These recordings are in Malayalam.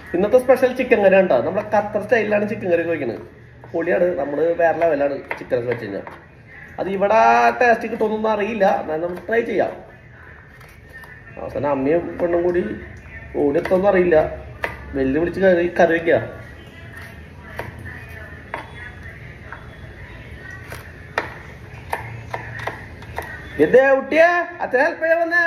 ഇന്നത്തെ സ്പെഷ്യൽ ചിക്കൻ കറി ഉണ്ടോ? നമ്മുടെ ഖത്തർ സ്റ്റൈലിലാണ് ചിക്കൻ കറി വയ്ക്കുന്നത്. പൊളിയാണ്. നമ്മൾ വേറെ ലെവലാണ് ചിക്കൻ ഒക്കെ വെച്ച് കഴിഞ്ഞാൽ. അത് ഇവിടെ ടേസ്റ്റ് കിട്ടുമെന്നൊന്നും അറിയില്ല. എന്നാലും നമുക്ക് ട്രൈ ചെയ്യാം. അവസാനം അമ്മയും പെണ്ണും കൂടി ഓടിയെത്തൊന്നും അറിയില്ല. വെല്ലുവിളിച്ച് കറി വയ്ക്കുക. എന്തേ കുട്ടിയെ അത്ര ഹെൽപ്പ് ചെയ്യാൻ വന്നേ?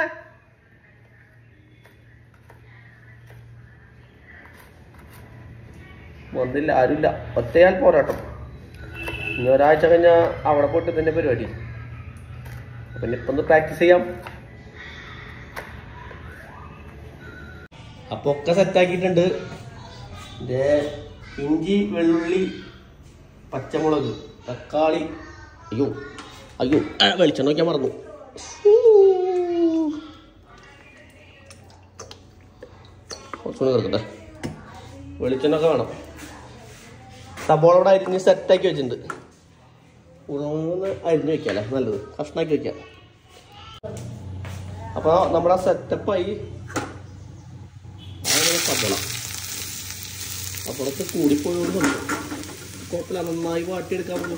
വന്നില്ല, ആരുമില്ല. ഒറ്റയാൽ പോരാട്ടം. ഇനി ഒരാഴ്ച കഴിഞ്ഞാൽ അവിടെ പോയിട്ട് തന്നെ പരിപാടി. പിന്നെ ഇപ്പൊ ഒന്ന് പ്രാക്ടീസ് ചെയ്യാം. അപ്പൊ ഒക്കെ സെറ്റാക്കിയിട്ടുണ്ട്. ഇഞ്ചി, വെള്ളുള്ളി, പച്ചമുളക്, തക്കാളി. അയ്യോ അയ്യോ വെളിച്ചെണ്ണ വയ്ക്കാൻ മറന്നു. കുറച്ചുകൂടി കിടക്കട്ടെ. വെളിച്ചെണ്ണ ഒക്കെ വേണം. സബോള ഇവിടെ അരിഞ്ഞ് സെറ്റാക്കി വെച്ചിട്ടുണ്ട്. ഒന്ന് അരിഞ്ഞ് വെക്കാല്ലേ, നല്ലത്. കഷ്ണാക്കി വെക്കാം. അപ്പോൾ നമ്മുടെ സെറ്റപ്പായി. സബോള സബോളൊക്കെ കൂടിപ്പോയോണ്ട് കുഴപ്പമില്ല, നന്നായി വാട്ടിയെടുക്കാൻ പറ്റും.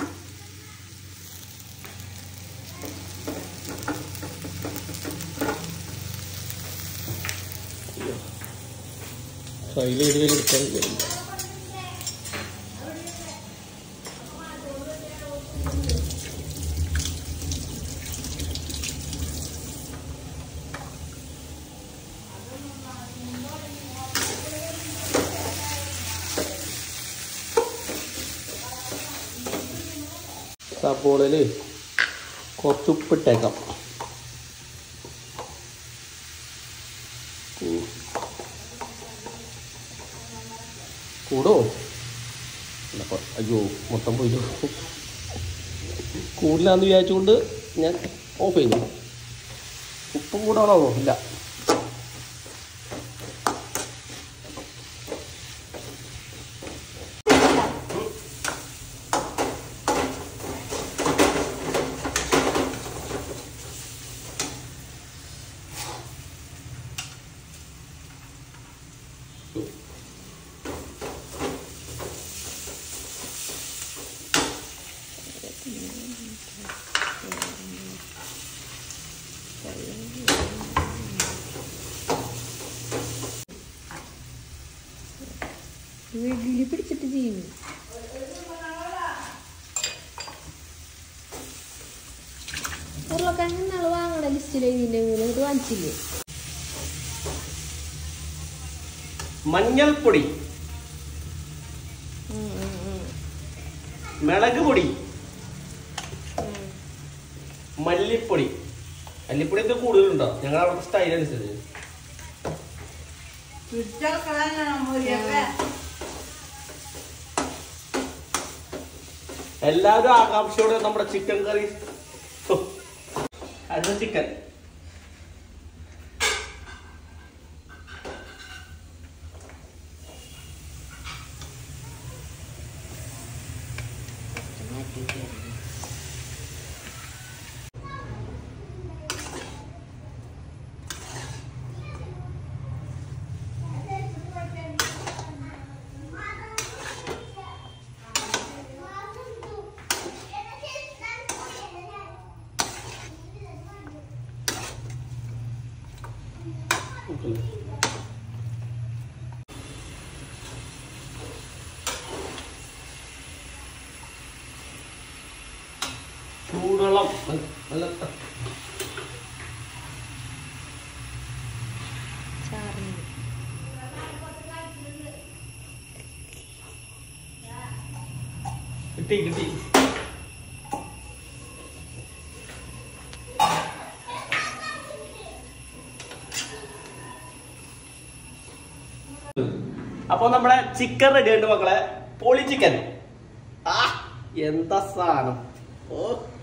കയ്യിൽ എടുക്കാൻ സബോളയില് കുറച്ച് ഉപ്പിട്ടേക്കാം. കൂടോ? അയ്യോ മൊത്തം പോയി. കൂടില്ലാന്ന് വിചാരിച്ചുകൊണ്ട് ഞാൻ ഓഫ് ചെയ്തു. ഉപ്പും കൂടാണോ? ഇല്ല. വീട്ടിൽ പിടിച്ചിട്ട് ചെയ്യുന്നു. ഉരുളക്കിഴങ്ങ് നാളെ വാങ്ങണ ലിസ്റ്റിൽ ഇതിന്റെ ഇത് വാങ്ങിച്ചില്ലേ? മഞ്ഞൾപ്പൊടി, മുളക് പൊടി, മല്ലിപ്പൊടി. മല്ലിപ്പൊടി ഒക്കെ കൂടുതലുണ്ടോ? ഞങ്ങൾ അവിടുത്തെ സ്റ്റൈൽ അനുസരിച്ച്. എല്ലാവരും ആകാംക്ഷയോടെ നമ്മുടെ ചിക്കൻ കറി. അത് ചിക്കൻ ചൂടുവെള്ളം നല്ല കിട്ടി കിട്ടി. അപ്പൊ നമ്മുടെ ചിക്കൻ റെഡി ആയിട്ട് മക്കളെ. പൊളി ചിക്കൻ. എന്താ സാധനം! ഓ